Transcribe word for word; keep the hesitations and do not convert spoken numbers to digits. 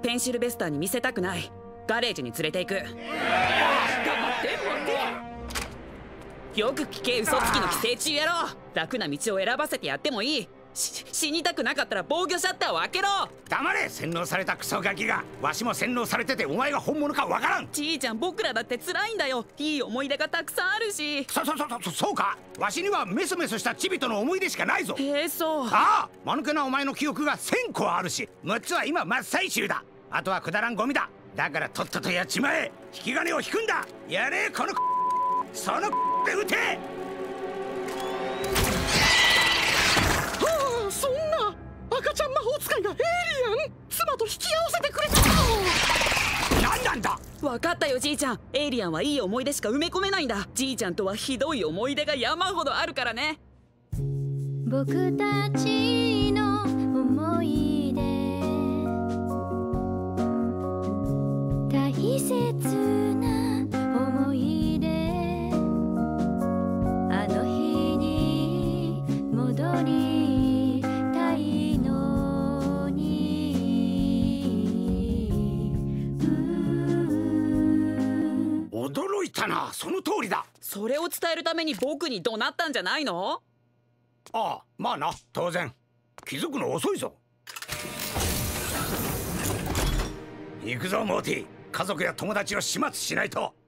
ペンシルベスターに見せたくない。ガレージに連れて行く。 黙って待ってよく聞け、嘘つきの寄生虫野郎。楽な道を選ばせてやってもいい。し死にたくなかったら防御シャッターを開けろ。 黙れ、洗脳されたクソガキが。わしも洗脳されててお前が本物かわからん。 じいちゃん、僕らだって辛いんだよ。いい思い出がたくさんあるし。 そそそそそうか。わしにはメソメソしたチビとの思い出しかないぞ。 へえ、そう。 ああ、間抜けなお前の記憶がせんこあるし、むっつは今真っ最中だ。あとはくだらんゴミだ。だからとっととやっちまえ。引き金を引くんだ。やれこのそので撃て。 はあ、そんな赤ちゃん魔法使いがエイリアン妻と引き合わせてくれたの。 何なんだ。 分かったよ、じいちゃん。エイリアンはいい思い出しか埋め込めないんだ。じいちゃんとはひどい思い出が山ほどあるからね。 僕たちの思い出、大切な思い出、あの日に戻りたいのに。 驚いたな。その通りだ。 それを伝えるために僕に怒鳴ったんじゃないの？ ああ、まあな、当然。気づくの遅いぞ。行くぞモーティ。家族や友達を始末しないと。